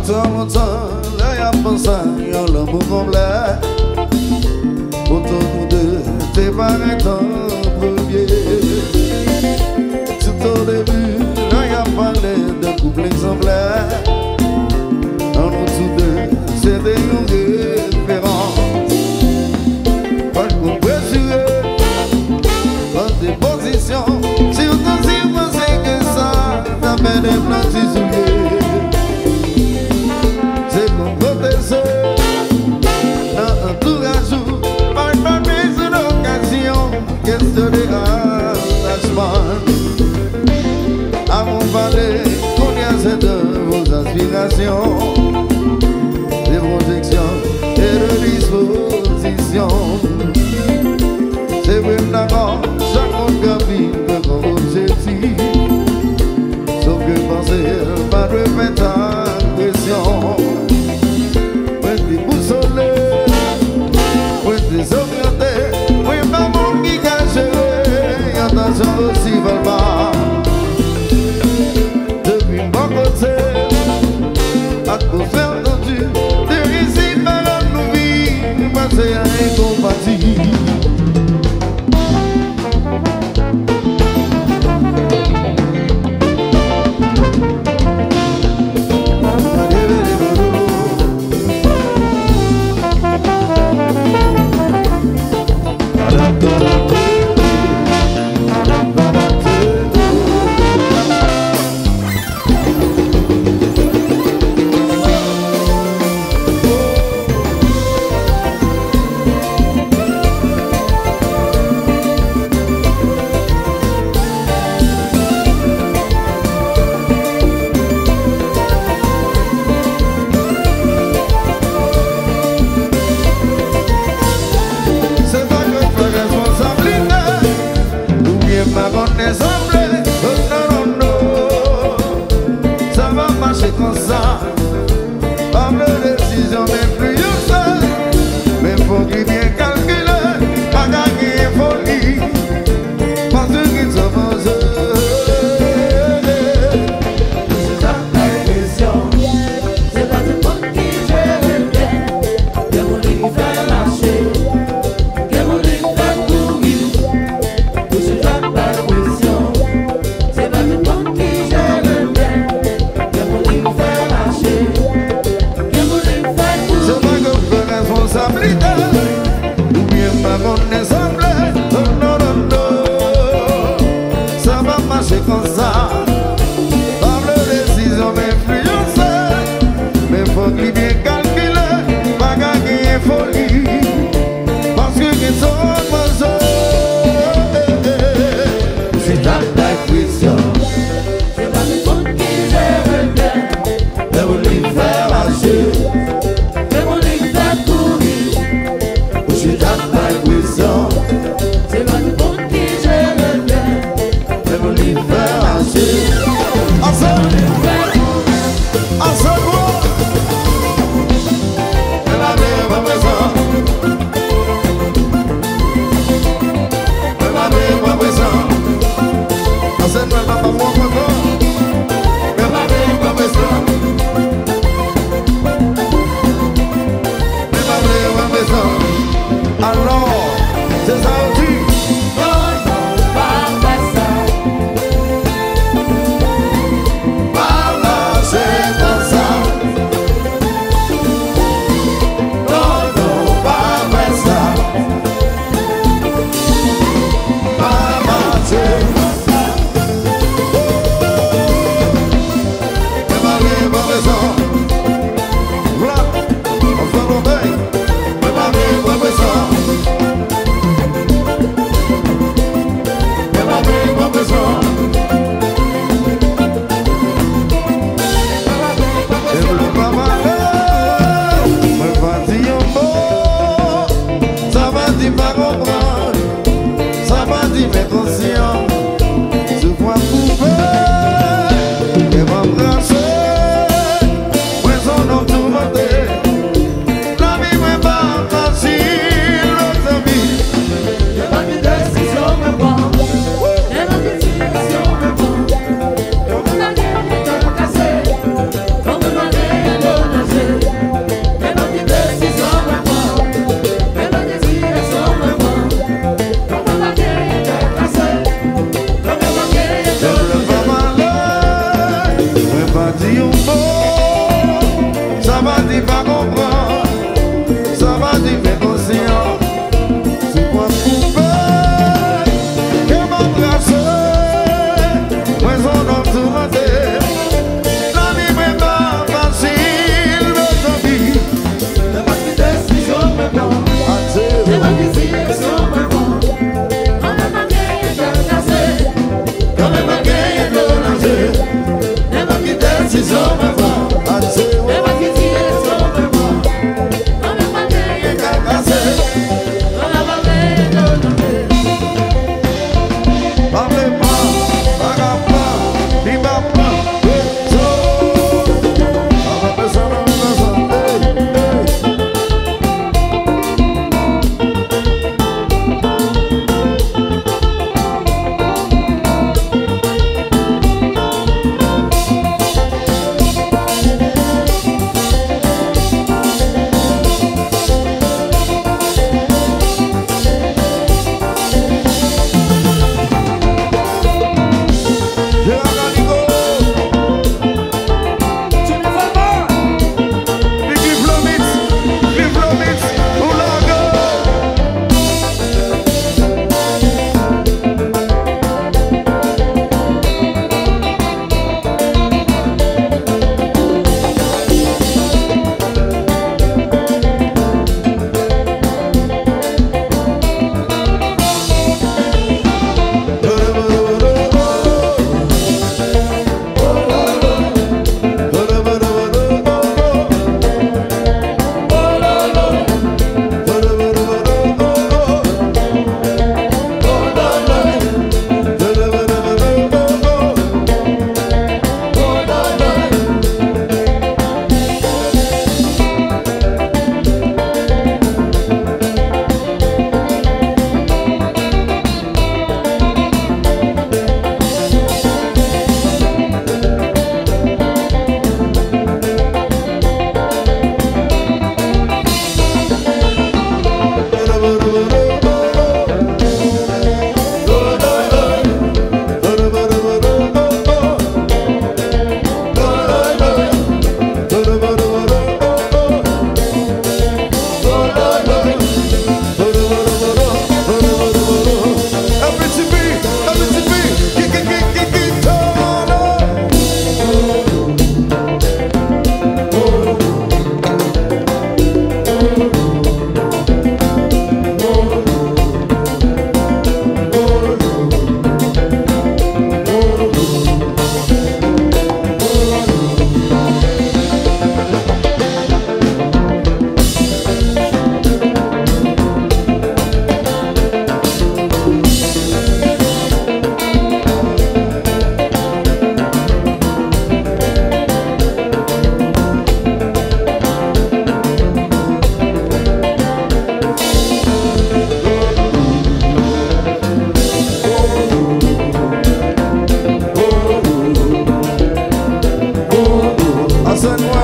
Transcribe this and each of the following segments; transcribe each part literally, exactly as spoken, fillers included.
Longtemps, longtemps, là y'a pensé à l'amour complet. Autour nous deux, t'es pas un premier. Tout au début, là y'a parlé de couple exemplaire. En nous tous deux, c'était une référence. Pas de coup pressuré, pas de position. Surtout si vous pensez que ça, t'as fait des plans de souliers. À mon palais, qu'on y a cette de vos aspirations, des projections et de dispositions. C'est vrai d'accord, chaque monde capille de comme objectif. Sauf que penser, pas de mettre agression. Ouais, t'es boussolé, ouais, t'es orienté, ouais, pas mon qui cache. Attention aussi, veulent pas. Depuis mon côté, à cause faire entendu, de ici, par là, nous vivons, passer à incompatible. Comme ça, pas de décision d'influence, mais faut qu'il bien calculer, pas gagner folie, parce qu'il se pose. C'est pas ta question, c'est pas tout le monde qui gère bien, que mon livre fait marcher, que mon livre fait courir. C'est pas ta question, c'est pas tout le monde qui gère bien. Responsabilité,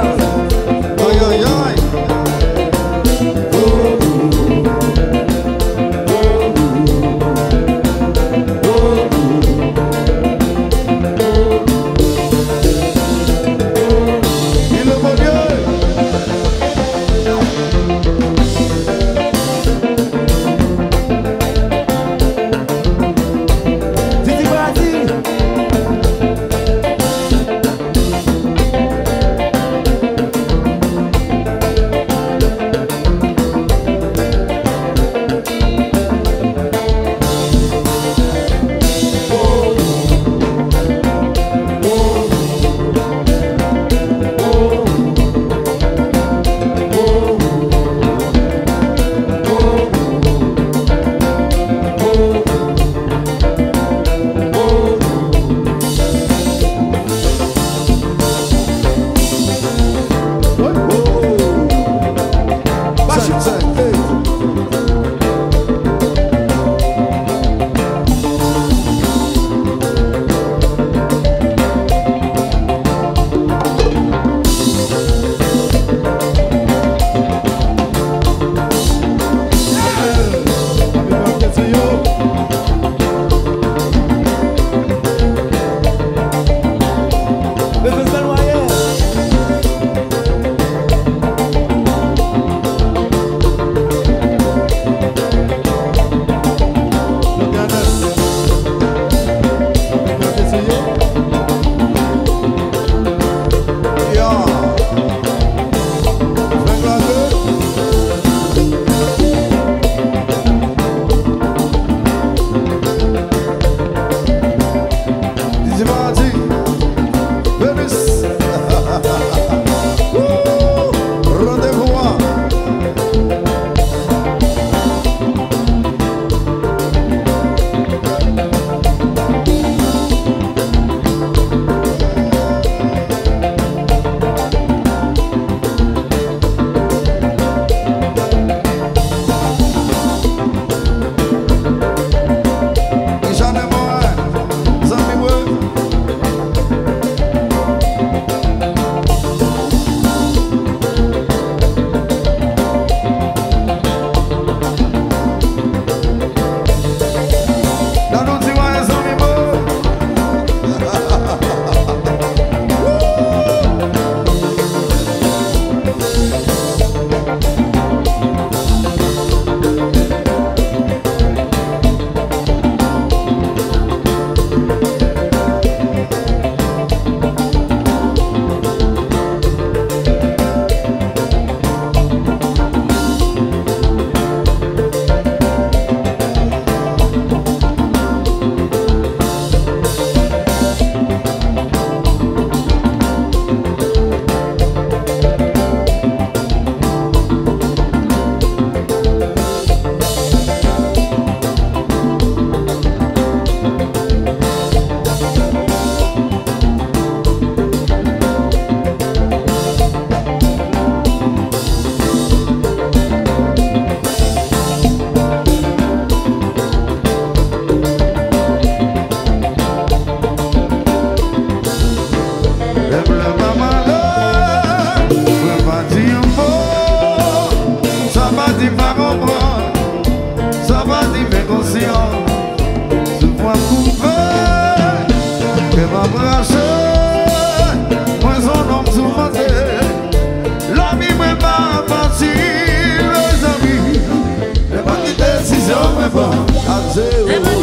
Aïe aïe aïe. Il est bon Dieu. Titi Brazil. Zero.